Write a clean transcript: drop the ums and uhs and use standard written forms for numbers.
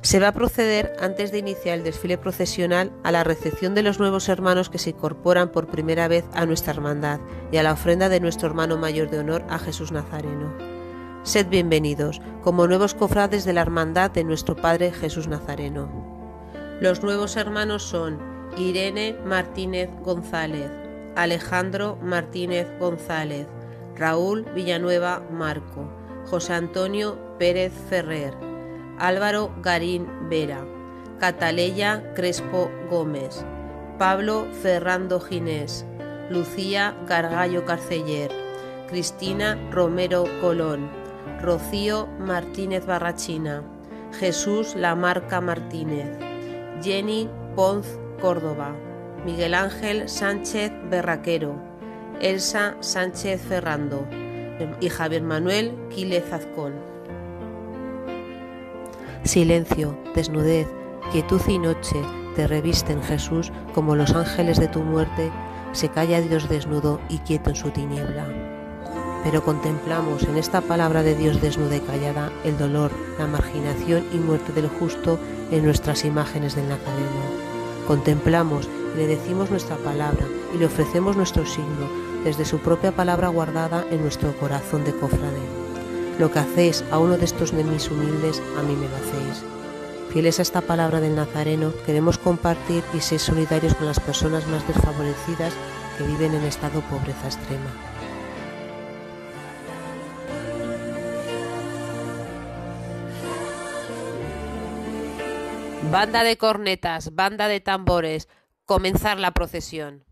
Se va a proceder, antes de iniciar el desfile procesional, a la recepción de los nuevos hermanos que se incorporan por primera vez a nuestra hermandad y a la ofrenda de nuestro hermano mayor de honor, a Jesús Nazareno. Sed bienvenidos, como nuevos cofrades de la hermandad de nuestro Padre Jesús Nazareno. Los nuevos hermanos son Irene Martínez González, Alejandro Martínez González, Raúl Villanueva Marco, José Antonio Pérez Ferrer, Álvaro Garín Vera, Cataleya Crespo Gómez, Pablo Ferrando Ginés, Lucía Gargallo Carceller, Cristina Romero Colón, Rocío Martínez Barrachina, Jesús Lamarca Martínez, Jenny Ponz Córdoba, Miguel Ángel Sánchez Berraquero, Elsa Sánchez Ferrando y Javier Manuel Quílez Azcón. Silencio, desnudez, quietud y noche te revisten, Jesús, como los ángeles de tu muerte. Se calla Dios desnudo y quieto en su tiniebla. Pero contemplamos en esta palabra de Dios desnuda y callada el dolor, la marginación y muerte del justo en nuestras imágenes del Nazareno. Contemplamos y le decimos nuestra palabra y le ofrecemos nuestro signo desde su propia palabra guardada en nuestro corazón de cofrade. Lo que hacéis a uno de estos de mis humildes, a mí me lo hacéis. Fieles a esta palabra del Nazareno, queremos compartir y ser solidarios con las personas más desfavorecidas que viven en estado de pobreza extrema. Banda de cornetas, banda de tambores, comenzar la procesión.